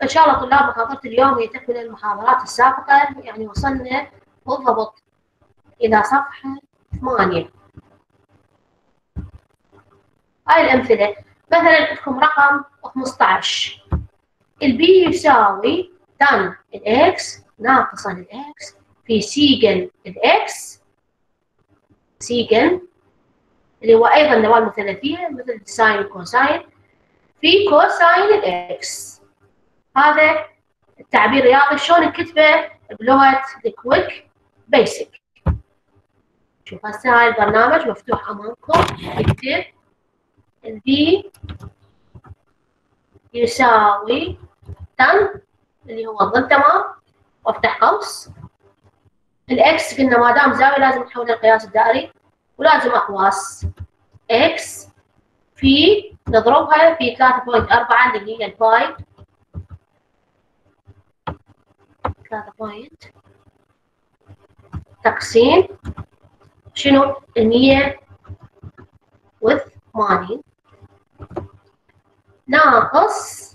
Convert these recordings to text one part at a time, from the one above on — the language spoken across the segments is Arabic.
فإن شاء الله طلاب محاضرة اليوم هي تكمل المحاضرات السابقة، يعني وصلنا بالضبط إلى صفحة 8. هاي الأمثلة، مثلا عندكم رقم 15، البي يساوي تان الإكس ناقصا الإكس في سيجن الإكس، سيجن اللي هو أيضا دوال مثلثية مثل الساين والكوساين، في كوساين الإكس. هذا التعبير الرياضي شلون نكتبه بلغة الكويك بيسك. شوف هسه هاي البرنامج مفتوح أمامكم، نكتب البي يساوي تان اللي هو الظل تمام، وافتح قوس. الاكس قلنا ما دام زاويه لازم نحولها للقياس الدائري، ولازم اقواس اكس في نضربها في 3.4 اللي هي الباي 3 تقسيم شنو 180 ناقص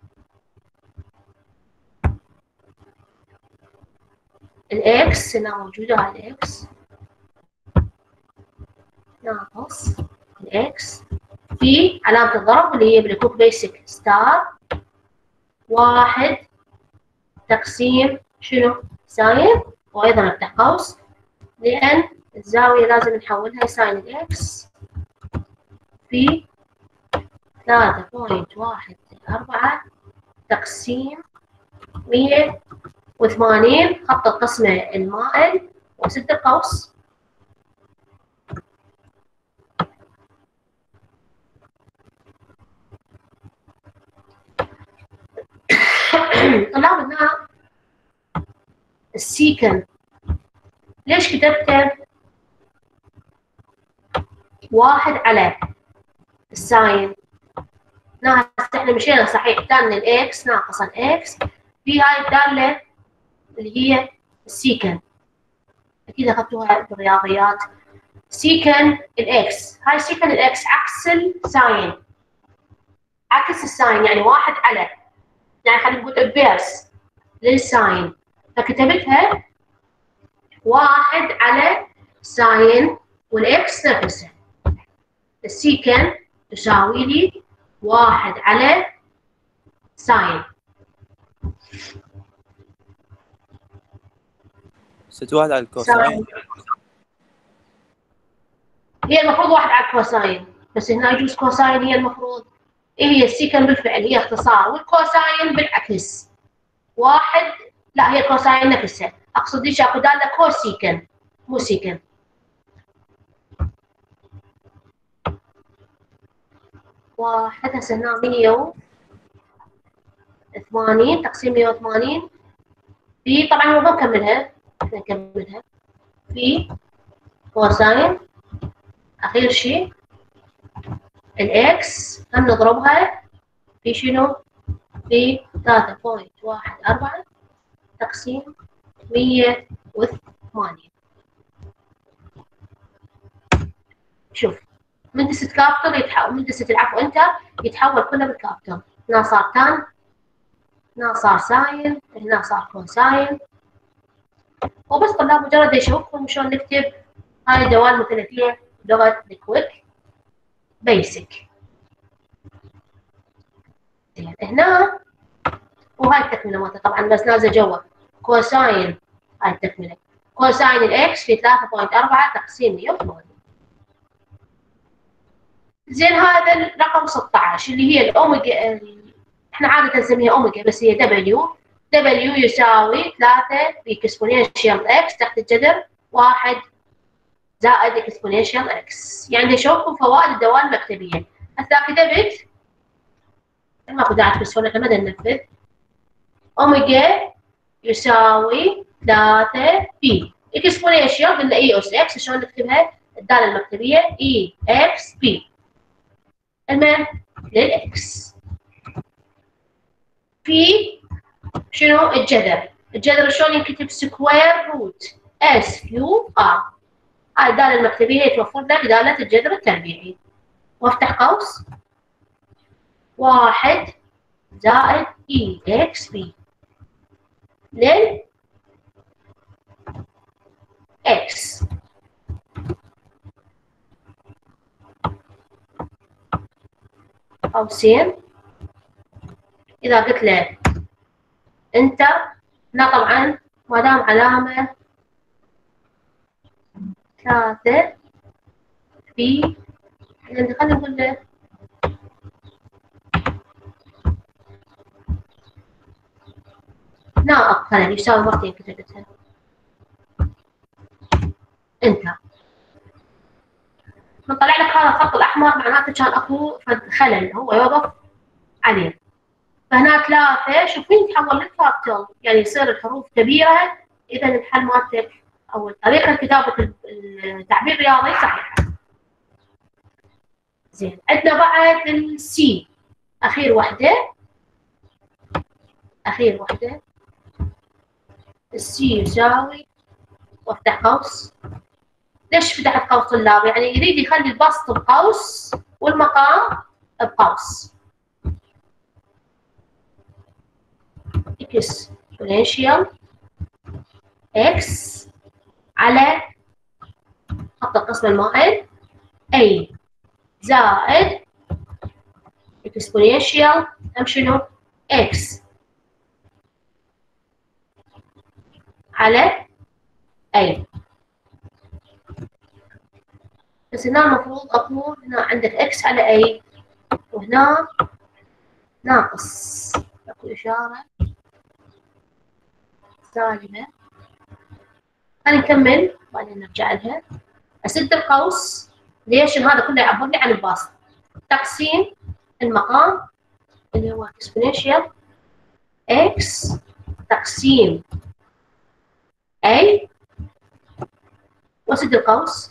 الاكس هنا موجوده هاي الاكس ناقص الاكس في علامه الضرب اللي هي بالكوك بيسك ستار 1 تقسيم شنو ساين، وايضا افتح قوس لان الزاويه لازم نحولها ساين الاكس في 3.14 تقسيم 180 خط القسمة المائل وسد القوس. طلاب هنا السيكن ليش كتبته 1 على الساين؟ هنا احنا مشينا صحيح تان الاكس ناقص الاكس في هاي الدالة اللي هي السيكن، اكيد اخذتوها بالرياضيات. سيكن الاكس، هاي سيكن الاكس عكس الساين، عكس الساين يعني 1 على، يعني خلينا نقول انفيرس للساين، فكتبتها 1 على ساين والاكس نفسها. السيكن تساوي لي 1 على ساين. ست 1 على الكوساين، هي المفروض 1 على الكوساين، بس هنا يجوز كوساين هي المفروض، هي السيكن بالفعل هي اختصار، والكوساين بالعكس 1 لا هي كوساين نفسها، اقصد ليش اكو داله كوسيكن مو سيكن. واحد هسه هنا 180 تقسيم 180 في، طبعا هو ما نكملها، احنا نكملها في كوساين اخير شيء الاكس هم نضربها في شنو؟ في 3.14 تقسيم 180. شوف من دست كابتل يتحول، من دست العفو انتر يتحول كله بالكابتل. هنا صار تان، هنا صار ساين، هنا صار كوساين. وبس طلاب مجرد يشوفكم شلون نكتب هاي الدوال المثلثيه بلغه الكويك بيسك. هنا وهاي التكمله مالته طبعا بس نازله جوا كوساين، هاي التكمله كوساين الاكس في 3.4 تقسيم 180. زين هذا الرقم 16 اللي هي الاوميجا، احنا عاده نسميها اوميجا بس هي دبليو، دبليو يساوي 3 في اكسبوننشال اكس تحت الجذر 1 زائد اكسبوننشال اكس. يعني نشوفكم فوائد الدوال المكتبيه. هسه كتبت ماكو داعي تفسرون احنا ما ننفذ. اوميجا يساوي 3 في اكسبوننشال قلنا اي اس اكس، شلون نكتبها الداله المكتبيه اي اكس بي المهم للاكس في شنو الجذر. الجذر شلون ينكتب؟ سكوير روت اس كيو ار. هاي الداله المكتبيه يتوفر لك داله الجذر التربيعي، وافتح قوس 1 زائد اي اكس بي لل اكس. قوسين اذا قلت له انتر، هنا طبعا ما دام علامة 3 في، خلينا نقول له هنا أقل يساوي مرتين كتبتها انتر. من طلع لك هذا الخط الأحمر معناته كان أكو خلل هو يوقف عليه. فهنا 3 شوف مين يتحول للفاكتور، يعني يصير الحروف كبيرة، إذا الحل مالتك أو طريقة كتابة التعبير الرياضي صحيحة. زين عندنا بعد السي أخير وحدة، السي يساوي وافتح قوس. ليش فتحت قوس طلاب؟ يعني يريد يخلي البسط بقوس والمقام بقوس. اكسبوننشال اكس على خط القسم المائل اي زائد اكسبوننشال شنو؟ اكس على اي. بس هنا المفروض اكون هنا عندك اكس على اي وهنا ناقص، اكو اشاره سالبه. خلينا نكمل بعدين نرجع لها. اسد القوس ليش؟ هذا كله يعبر لي عن البسط. تقسيم المقام اللي هو اكسبوننشال اكس تقسيم اي واسد القوس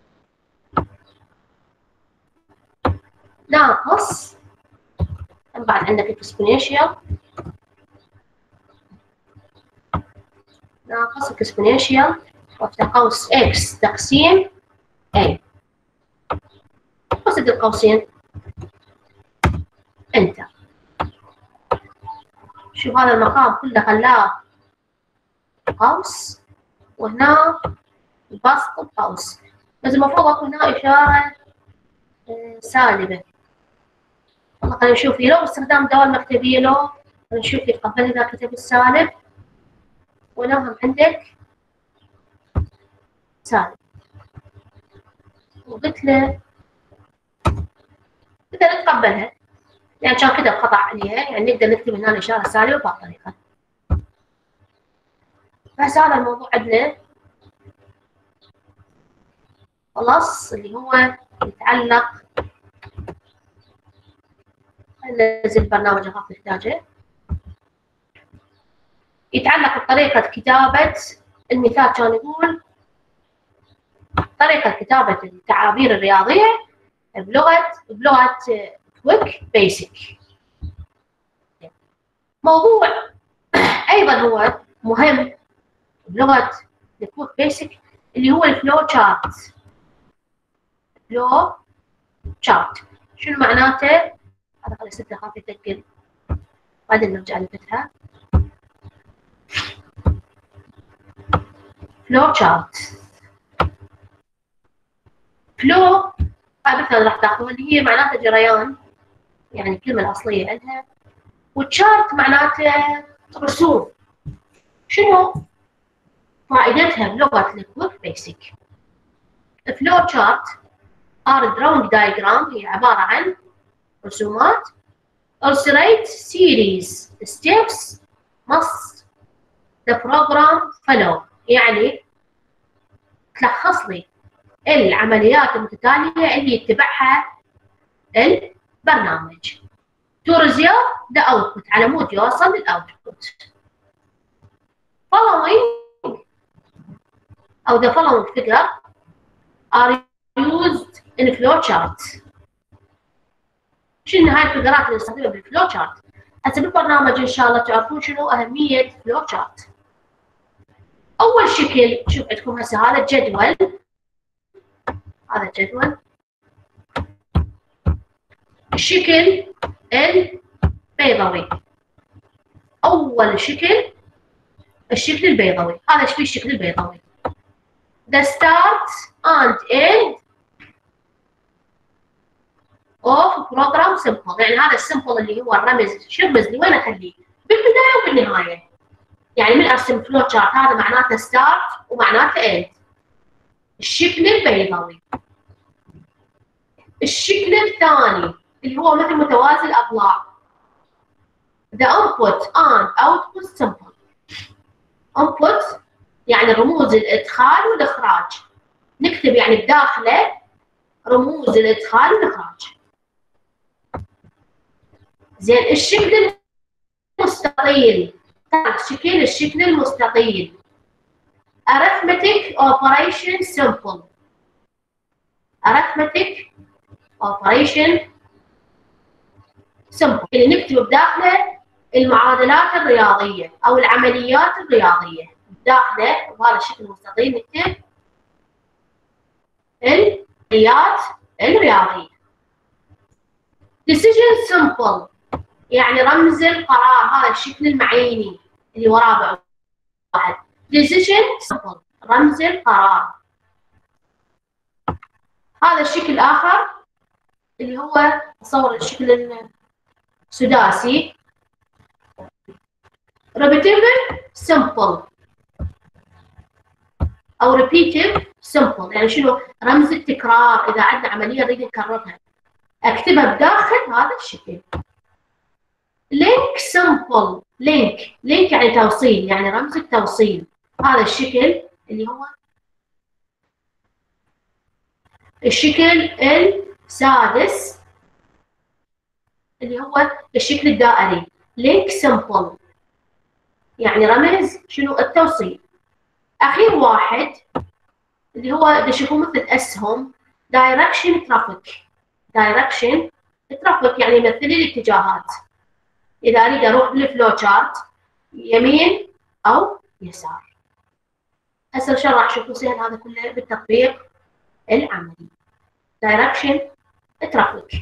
ناقص، بعد عندك اكسبوننشال ناقص اكسبوننشال وافتح قوس اكس تقسيم اي واسد القوسين انتر. شوف هذا المقام كله خلاه قوس وهنا البسط بقوس، بس المفروض اكو هنا اشاره سالبه. والله خلينا نشوف لو باستخدام دوال مكتبيه لو نشوف يتقبل اذا كتب السالب ولو هم عندك سالب وقلت له نقدر نتقبلها يعني كان كتب خطا عليها، يعني نقدر نكتب هنا الاشاره السالبه بهالطريقه. بس هذا الموضوع عندنا خلاص اللي هو يتعلق، ننزل البرنامج اخاف نحتاجه، يتعلق بطريقه كتابه المثال. كان يقول طريقه كتابه التعابير الرياضيه بلغه كويك بيسك. موضوع ايضا هو مهم بلغه الكويك بيسك اللي هو الفلو شارت. فلو شارت شنو معناته؟ هذا خلي ستة خاف يتأكد بعدين نرجع لفتحها. فلو شارت، فلو مثلا راح تاخذوها اللي هي معناته جريان، يعني الكلمة الأصلية عندها، والشارت معناته رسوم. شنو فائدتها بلغة الكويك بيسك؟ فلو شارت ار drawing diagram هي عبارة عن رسومات illustrate series steps must the program follow، يعني تلخص لي العمليات المتتالية اللي يتبعها البرنامج to result the output على مود يوصل للأوتبوت. following أو the following figure are used in flow chart. شنو هاي الفقرات اللي نستخدمها بالفلو شارت؟ هسه بالبرنامج ان شاء الله تعرفون شنو اهميه فلو شارت. اول شكل شوف عندكم هسه هذا الجدول، هذا الجدول الشكل بيضاوي. اول شكل الشكل البيضاوي، هذا ايش فيه الشكل البيضاوي؟ the start and end of program simple. يعني هذا السمبل اللي هو الرمز، شو الرمز لي؟ وين اخليه؟ بالبدايه وبالنهايه. يعني من ارسم فلو شارت هذا معناته ستارت ومعناته اند. الشكل البيضاوي. الشكل الثاني اللي هو مثل متوازي الاضلاع. the input and output simple. input يعني رموز الادخال والاخراج. نكتب يعني بداخله رموز الادخال والاخراج. زين الشكل المستطيل. الشكل المستطيل. arithmetic operation simple. arithmetic operation simple اللي نكتب بداخله المعادلات الرياضيه او العمليات الرياضيه بداخله. وهذا الشكل المستطيل نكتب العمليات الرياضيه. decision simple يعني رمز القرار. هذا الشكل المعيني اللي وراه واحد. decision simple رمز القرار. هذا الشكل الآخر اللي هو تصور الشكل السداسي. repetitive simple أو repeative simple يعني شنو؟ رمز التكرار. إذا عندنا عملية نريد نكررها أكتبها بداخل هذا الشكل. link simple link يعني توصيل، يعني رمز التوصيل. هذا الشكل اللي هو الشكل السادس اللي هو الشكل الدائري. link simple يعني رمز شنو؟ التوصيل. اخير واحد اللي هو تشوفوه مثل اسهم direction traffic. direction traffic يعني يمثل لي الاتجاهات. اذا اريد اروح بالفلو شارت يمين او يسار. هسه ان شاء الله راح تشوفوا سهل هذا كله بالتطبيق العملي. direction traffic.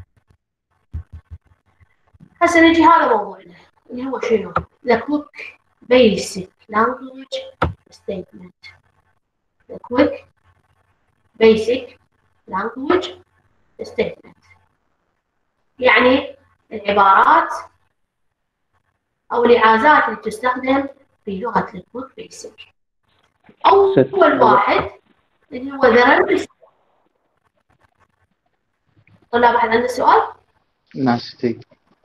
هسه نجي هذا موضوعنا اللي هو شنو؟ the quick basic language statement. the quick basic language statement يعني العبارات او الإعازات اللي تستخدم في لغة الكويك بيسك. أول واحد اللي هو the run. طلاب أحد عنده سؤال؟ نعم ستي.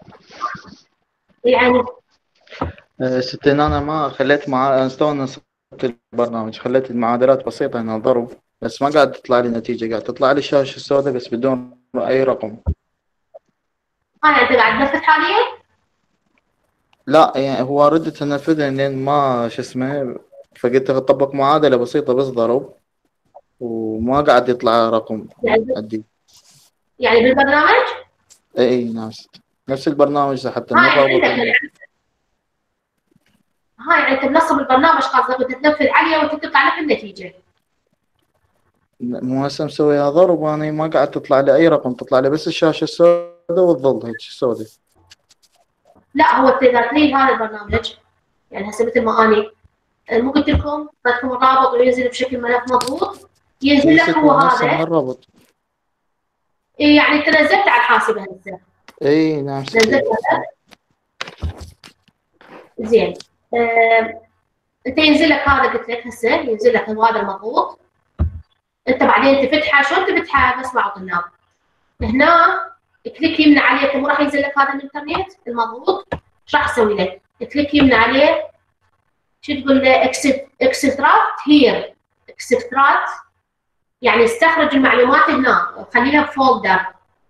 يعني ستي أنا ما خليت نصبت البرنامج، خليت المعادلات بسيطة هنا ضرب بس ما قاعد تطلع لي نتيجة، قاعد تطلع لي الشاشة السوداء بس بدون أي رقم. أنت قاعد تنفذ حاليا؟ لا يعني هو ردت أنفذها لين ما شو اسمه، فقلت أطبق معادلة بسيطة بس ضرب وما قاعد يطلع رقم. يعني بالبرنامج؟ اي نعم نفس البرنامج حتى هاي يعني انت منصب البرنامج خاصة بدك تنفذ عليه وتطلع لك النتيجة. مو هسه مسويها ضرب وانا ما قاعد تطلع لي اي رقم، تطلع لي بس الشاشة السوداء والظل هيك سوداء. لا هو اذا تريد هذا البرنامج يعني هسه مثل ما اني مو قلت لكم بدكم الرابط وينزل بشكل ملف مضغوط، ينزل لك هو هذا الرابط. اي يعني انت نزلت على الحاسبة هسه. اي نعم نزلت زين. انت ينزل لك هذا قلت لك هسه ينزل لك هذا المضغوط. انت بعدين تفتحه. شلون تفتحه؟ بس مع الطلاب هنا كليك يمنى عليه. انت مو راح ينزل لك هذا الانترنت المضغوط. ايش راح اسوي لك؟ كليك يمنى عليه. شو تقول له؟ اكستراكت هير. اكستراكت يعني استخرج المعلومات هنا. خليها بفولدر.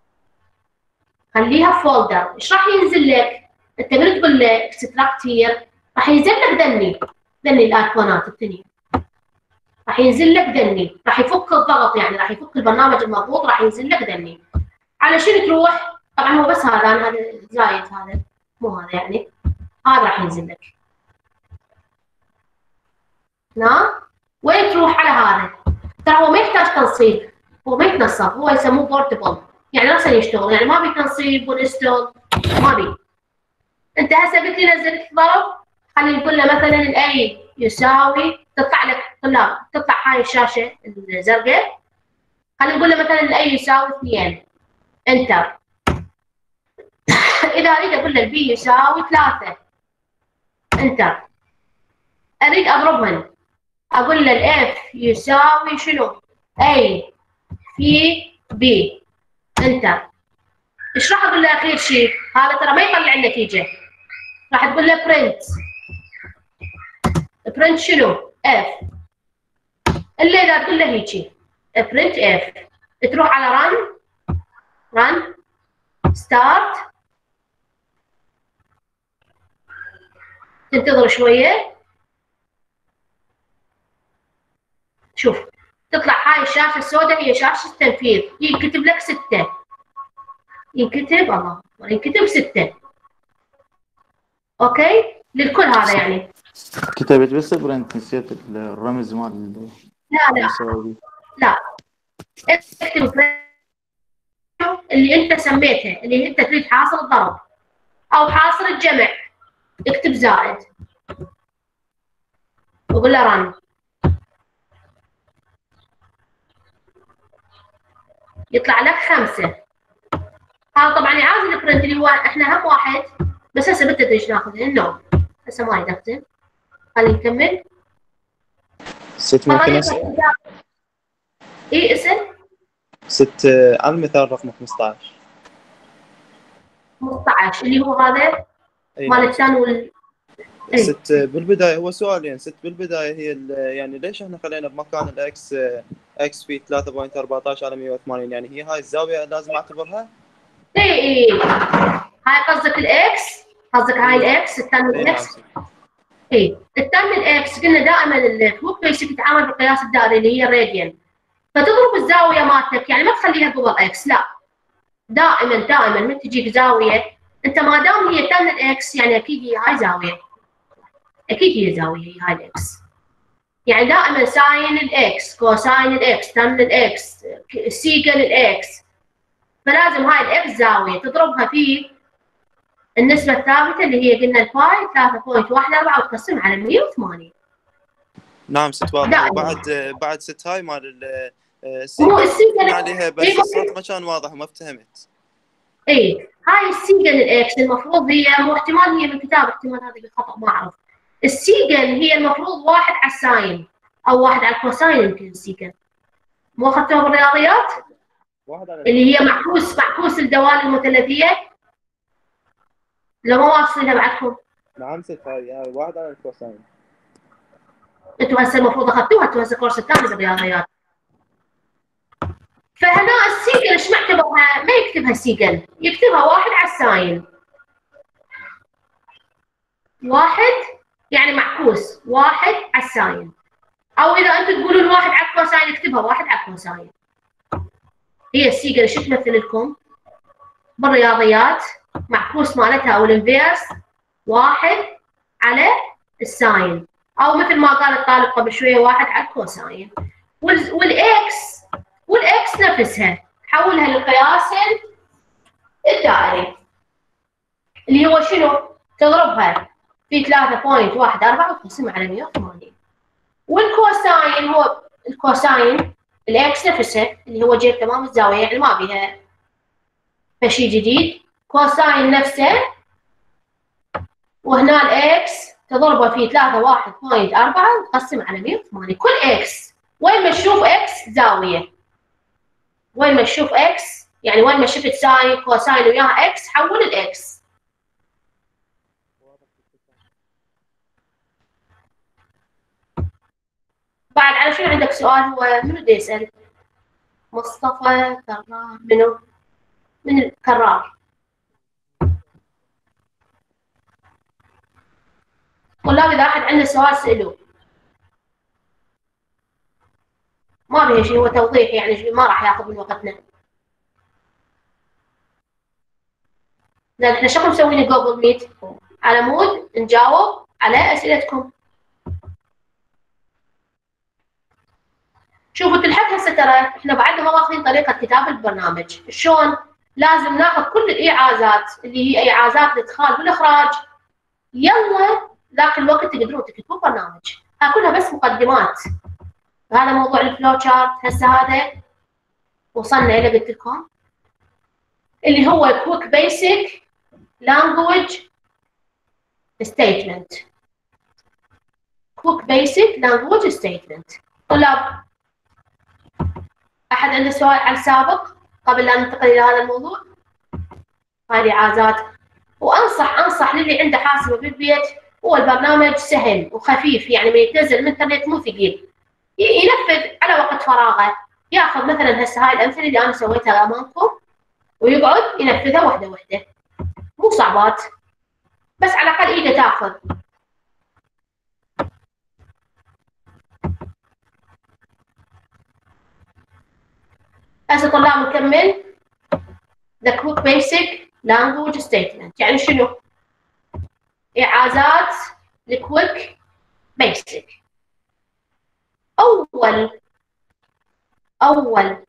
خليها بفولدر. ايش راح ينزل لك؟ انت من تقول له اكستراكت هير راح ينزل لك ذني الايقونات الثانيه. راح ينزل لك ذني. راح يفك الضغط يعني راح يفك البرنامج المضغوط. راح ينزل لك ذني. على شنو تروح؟ طبعا هو بس هذا زايد هذا مو هذا يعني. هذا راح ينزل لك. نعم وين تروح على هذا؟ ترى هو ما يحتاج تنصيب. هو ما يتنصب. هو يسموه بورتبل يعني راسا يشتغل يعني ما بي تنصيب وانستول ما بي. انت هسه قلت لي نزلت ضرب، خلينا نقول له مثلا الاي يساوي، تطلع لك طلاب تطلع هاي الشاشه الزرقاء، خلينا نقول له مثلا الاي يساوي 2 انتر. اذا اريد اقول له البي يساوي 3 انتر، اريد اضربهن، اقول له الاف يساوي شنو؟ اي في بي انتر. ايش راح اقول له اخير شيء؟ هذا ترى ما يطلع النتيجه، راح تقول له برنت. برنت شنو؟ اف. الا اذا تقول له هيجي برنت اف، تروح على رن ستارت، تنتظر شويه، شوف تطلع هاي الشاشه السوداء هي شاشه التنفيذ، ينكتب لك 6، ينكتب الله ينكتب 6. اوكي للكل هذا يعني. كتبت بس برنت، نسيت الرمز مال لا لا اكتب اللي انت سميتها، اللي انت تريد حاصل الضرب او حاصل الجمع، اكتب زائد وقول له رن. يطلع لك 5. هذا طبعا يعادل البرنت اللي هو احنا هم واحد، بس هسه بدنا ايش ناخذ؟ النوع هسه ما يدخل. خلينا نكمل. 6 ممكن اسال؟ اي اسم 6 على المثال رقم 15 اللي هو هذا مال الثاني 6 بالبدايه، هو سؤالين. 6 بالبدايه هي يعني ليش احنا خلينا بمكان الاكس اكس في 3.14 على 180؟ يعني هي هاي الزاويه لازم اعتبرها؟ اي هاي قصدك الاكس، قصدك هاي الاكس الثاني الاكس. اي الثاني الاكس قلنا دائما الكوك بيسك يتعامل بالقياس الدائري اللي هي الراديان، فتضرب الزاويه مالتك، يعني ما تخليها قبل اكس، لا دائما من تجيك زاويه انت ما دام هي تان الاكس يعني اكيد هي هاي زاويه، اكيد هي زاويه هي هاي الاكس. يعني دائما ساين الاكس، كوساين الاكس، تان الاكس، سيكن الاكس، فلازم هاي الاكس زاويه تضربها في النسبه الثابته اللي هي قلنا الباي 3.14 وتقسم على 180. نعم 6 واضح. وبعد 6 هاي مال مو السيكن عليها، بس الصوت ما كان واضح وما افتهمت. اي هاي السيجن الاكس المفروض هي، مو احتمال هي من الكتاب، احتمال هذا بالخطا ما اعرف. السيجن هي المفروض 1 على الساين او 1 على الكوساين، يمكن السيجن مو اخذتوها بالرياضيات؟ اللي هي معكوس الدوال المثلثيه، لو ما واصلينها بعدكم. نعم 6 هاي 1 على الكوساين. انتوا هسه المفروض اخذتوها، انتوا هسه الكورس الثاني بالرياضيات. فهنا السيجن ايش معتبرها؟ ما يكتبها السيجن، يكتبها 1 على الساين. 1 يعني معكوس 1 على الساين، او اذا انتم تقولون 1 على الكوساين اكتبها 1 على الكوساين. هي السيجن شو تمثل لكم بالرياضيات؟ معكوس مالتها او الانفيرس 1 على الساين، او مثل ما قال الطالب قبل شويه 1 على الكوساين. والاكس نفسها حولها للقياس الدائري اللي هو شنو؟ تضربها في 3.14 وتقسمها على 180. والكوساين هو الكوساين الاكس نفسها اللي هو جيب تمام الزاويه، يعني ما بيها فشي جديد، كوساين نفسه، وهنا الاكس تضربه في 3.14 وتقسم على 180. كل اكس وين ما تشوف اكس زاويه، وين ما تشوف اكس يعني وين ما شفت ساين كوساين وياها اكس حول الاكس. بعد على شنو عندك سؤال؟ هو منو بده يسأل؟ مصطفى كرار. منو؟ من الكرار. طلاب اذا احد عنده سؤال سألوه. ما بيه شيء، هو توضيح يعني ما راح ياخذ من وقتنا. لان احنا شكل مسوين جوجل ميت على مود نجاوب على اسئلتكم. شوفوا تلحق هسه ترى احنا بعدنا ما واخذين طريقه كتاب البرنامج، شلون؟ لازم ناخذ كل الايعازات اللي هي ايعازات الادخال والاخراج يلا ذاك الوقت تقدرون تكتبون برنامج. ها كلها بس مقدمات. هذا موضوع الفلو شارت. هسه هذا وصلنا الى قلت لكم اللي هو كويك بيسك لانجويج ستيتمنت. كويك بيسك لانجويج ستيتمنت. طلاب احد عنده سؤال على السابق قبل لا ننتقل الى هذا الموضوع؟ هذه عازات. وانصح للي عنده حاسبه بالبيت، هو البرنامج سهل وخفيف، يعني ما يتنزل من الانترنت مو ثقيل، ينفذ على وقت فراغه. ياخذ مثلا هسه هاي الامثله اللي انا سويتها امامكم ويقعد ينفذها وحده وحده، مو صعبات، بس على الاقل ايده تاخذ. هسه طلاب نكمل. The quick basic language statement يعني شنو؟ إعازات الكويك بيسك. أول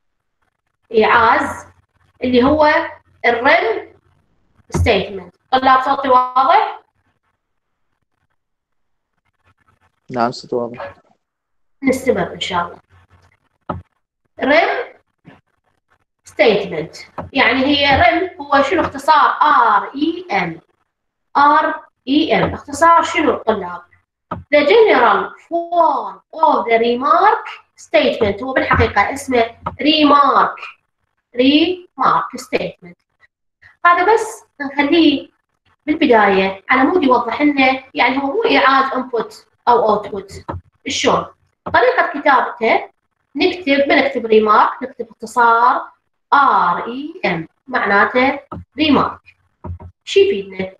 إعاز اللي هو الرن ستيتمنت. طلاب صوتي واضح؟ نعم صوتي واضح. نستمر إن شاء الله. رن ستيتمنت يعني هي رن هو شنو اختصار؟ REM. اختصار شنو طلاب؟ The general form of the remark statement. هو بالحقيقة اسمه remark statement. هذا بس نخليه بالبداية على مود يوضح لنا، يعني هو مو إعاز input أو output. شلون؟ طريقة كتابته نكتب remark، نكتب اختصار REM معناته remark. شو يفيدنا؟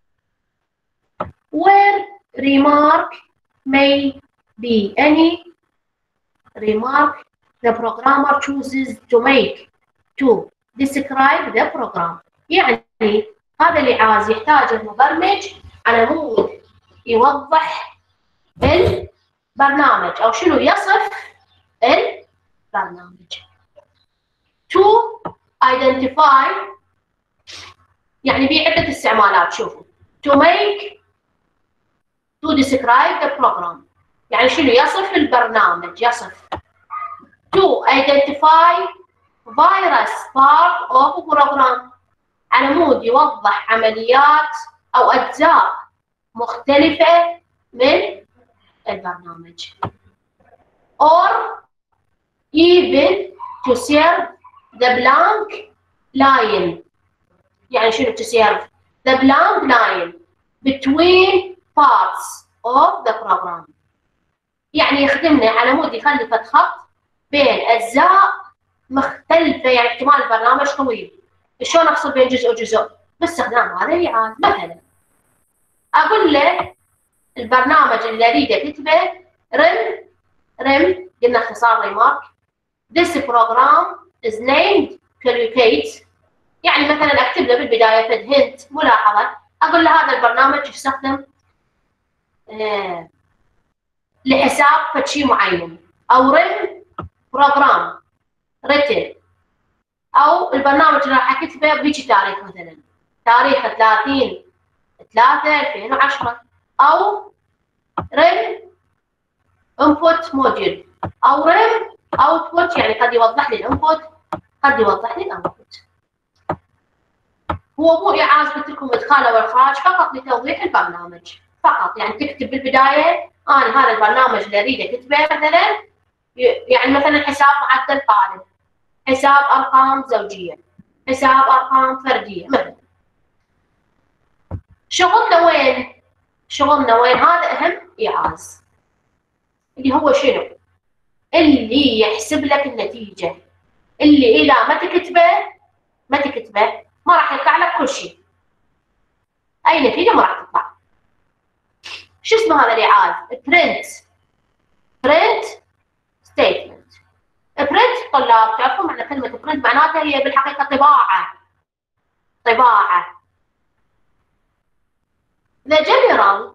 where remark may be any remark the programmer chooses to make to describe the program. يعني هذا اللي عايز يحتاج المبرمج على مود يوضح البرنامج أو شنو يصف البرنامج. to identify يعني بعدة استعمالات. شوفوا to make to describe the program يعني شنو يصف البرنامج، يصف. to identify virus part of program على مود يوضح عمليات أو أجزاء مختلفة من البرنامج. or even to serve the blank line يعني شنو to serve the blank line between parts of the program يعني يخدمنا على مود يخلي فتح خط بين أجزاء مختلفة، يعني احتمال البرنامج طويل، شلون أفصل بين جزء وجزء؟ باستخدام هذا الإعادة. مثلا أقول له البرنامج اللي أريد أكتبه رم قلنا اختصار ريمارك. This program is named Colocate يعني مثلا أكتب له بالبداية فد هنت ملاحظة، أقول له هذا البرنامج يستخدم لحساب فد شيء معين، أو رن بروجرام written، أو البرنامج اللي راح أكتبه بهيجي تاريخ مثلا تاريخ 30/3/2010، أو run input module، أو run output يعني قد يوضح لي الانبوت قد يوضح لي الاوتبوت. هو مو إعاز قلت لكم إدخال والإخراج، فقط لتوضيح البرنامج فقط. يعني تكتب بالبداية أنا هذا البرنامج اللي أريد أكتبه مثلا، يعني مثلا حساب معدل طالب، حساب أرقام زوجية، حساب أرقام فردية مثلا. شغلنا وين؟ هذا أهم إعاز اللي هو شنو؟ اللي يحسب لك النتيجة، اللي إذا ما تكتبه ما راح يطلع لك كل شيء، أي نتيجة ما راح تطلع. شو اسمه هذا الإعاز؟ print statement. print طلاب تعرفون معنى كلمة print معناتها هي بالحقيقة طباعة. The general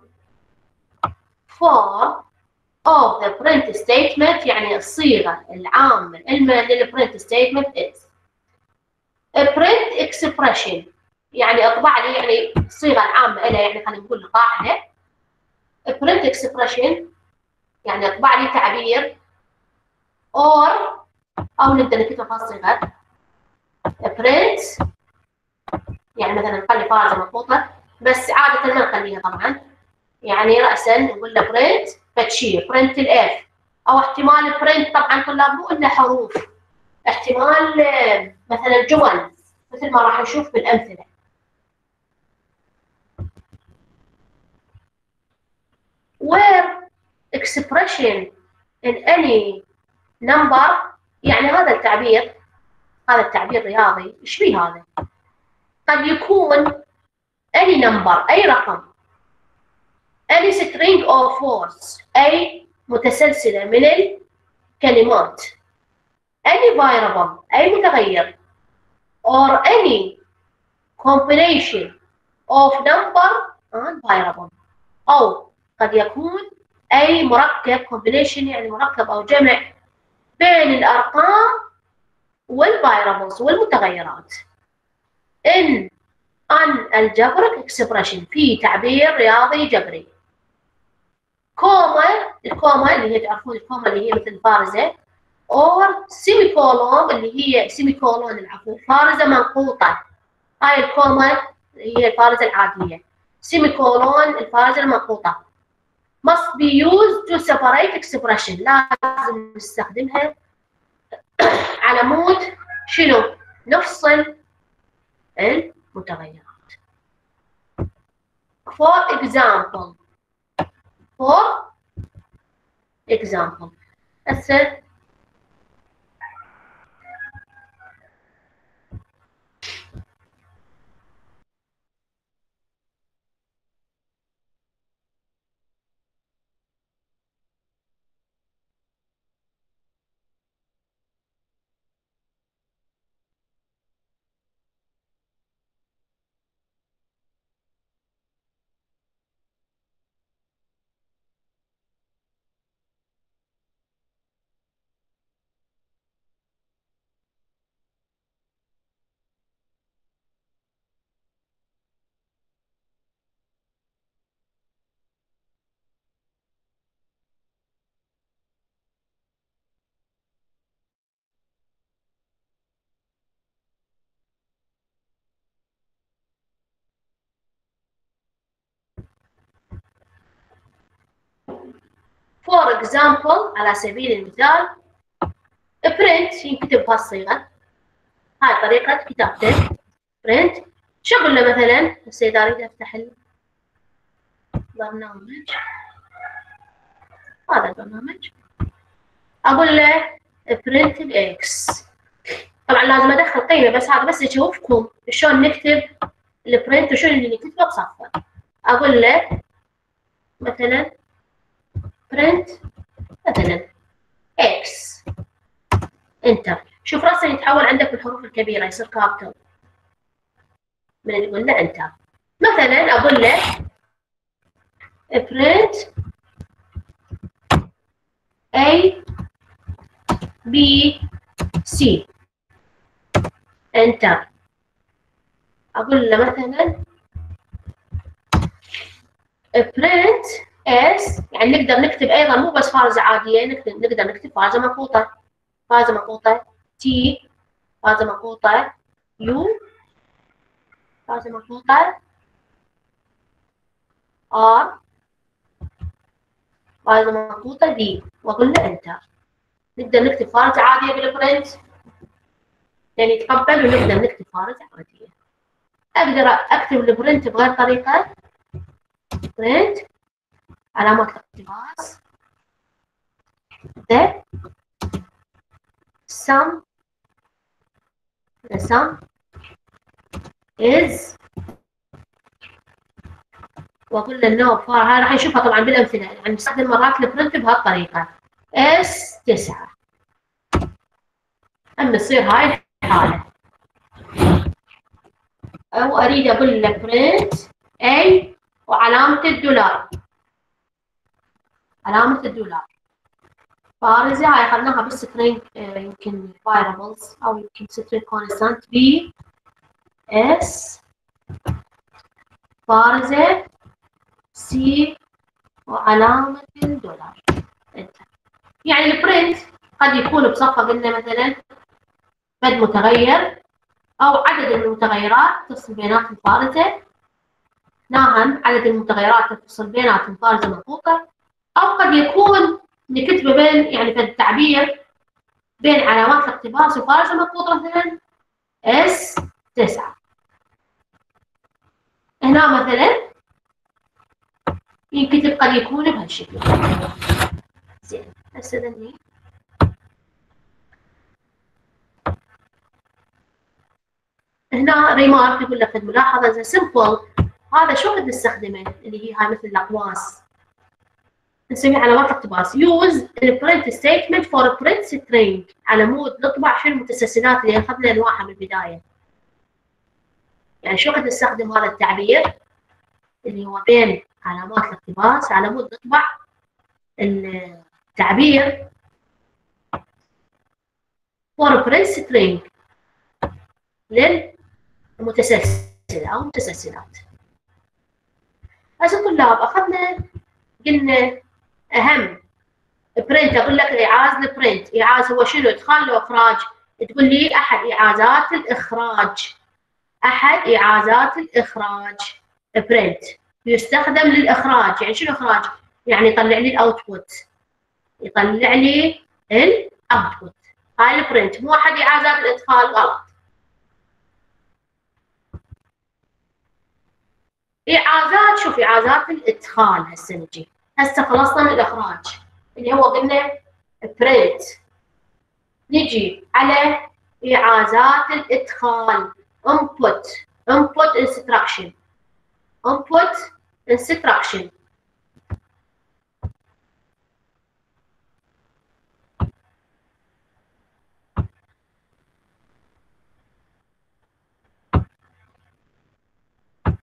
form of the print statement يعني الصيغة العامة للprint statement is a print expression يعني اطبع لي يعني الصيغه العامه لها، يعني خلينا نقول قاعده print expression، يعني اطبع لي تعبير or، او نقدر نكتبها في الصيغه print، يعني مثلا نخلي فارزه مضبوطه بس عاده ما نخليها طبعا، يعني راسا نقول له برنت فتشير برنت الاف، او احتمال برنت طبعا طلاب مو الا حروف، احتمال مثلا جمل مثل ما راح نشوف بالامثله. where expression in any number، يعني هذا التعبير رياضي، ايش فيه هذا؟ قد يكون any number، اي رقم، any string of words، اي متسلسله من الكلمات، any variable، اي متغير، or any combination of number and variable، او قد يكون اي مركب combination، يعني مركب او جمع بين الارقام والفاريبلز والمتغيرات in an algebraic expression، في تعبير رياضي جبري. كوما، الكوما اللي هي تعرفون الكوما اللي هي مثل فارزه، or semicolon اللي هي semicolon العفو فارزه منقوطه، هاي الكوما هي الفارزه العاديه، semicolon الفارزه المنقوطه. must be used to separate expression، لازم نستخدمها على مود شنو؟ نفصل المتغيرات. for example هسه for example على سبيل المثال print ينكتب بهالصيغه، هاي طريقه كتابته print. شو اقول له مثلا؟ هسه اذا اريد افتح البرنامج، هذا البرنامج، اقول له print الاكس، طبعا لازم ادخل قيمه، بس هذا بس اشوفكم شلون نكتب البرنت وشو اللي نكتبه بصفه. اقول له مثلا print مثلا اكس، انتر، شوف راسا يتحول عندك الحروف الكبيره يصير كابيتال من اللي قلنا انتر. مثلا اقول له print A B C انتر. اقول له مثلا print S، يعني نقدر نكتب ايضا مو بس فارزه عاديه، نقدر نكتب فارزه منقوطه، T، فارزه منقوطه U، فارزه منقوطه R، فارزه منقوطه D، واقول له انتر. نقدر نكتب فارزه عاديه بالبرنت يعني يتقبل، ونقدر نكتب فارزه عاديه. اقدر اكتب البرنت بغير طريقه، برنت علامه الاقتباس the sum is، واقول له نو فار، هاي راح نشوفها طبعا بالامثله، يعني نستخدم مرات البرنت بهالطريقه S9، اما تصير هاي الحاله. او اريد اقول له برنت A وعلامه الدولار، علامه الدولار فارزه، هاي اخذناها بالسترينج يمكن variables او يمكن string constant B S بارزة سي وعلامة $. يعني البرنت قد يكون بصفة قلنا مثلا بد متغير أو عدد المتغيرات تفصل بيناتهم بارزة، ناهم عدد المتغيرات تفصل بيناتهم بارزة منقوطة، أو قد يكون نكتبه بين يعني في التعبير بين علامات الاقتباس وبارزة منقوطة مثلا S9. هنا مثلا ينكتب قد يكون بهالشكل. زين هسه ذني هنا ريمارك يقول لك الملاحظة إذا سمبل هذا شو قد نستخدمه اللي هي هاي مثل الأقواس نسميه علامات الاقتباس. use البرنت ستيتمنت فور برنت سترينج على مود نطبع شو المتسلسلات اللي اخذنا انواعها من البدايه. يعني شو قد نستخدم هذا التعبير اللي هو بين علامات الاقتباس على مود نطبع التعبير فور برنت سترينج للمتسلسله او المتسلسلات. هسه طلاب اخذنا قلنا اهم برنت. اقول لك ايعاز البرنت، ايعاز هو شنو؟ ادخال واخراج. تقول لي احد ايعازات الاخراج، احد ايعازات الاخراج برنت يستخدم للاخراج. يعني شنو اخراج؟ يعني يطلع لي الاوتبوت، يطلع لي الاوتبوت. هاي البرنت مو احد ايعازات الادخال، غلط. ايعازات، شوف ايعازات الادخال هسه نجي. هسه خلصنا من الاخراج اللي هو قلنا برنت. نجي على إعازات الإدخال input instruction instruction.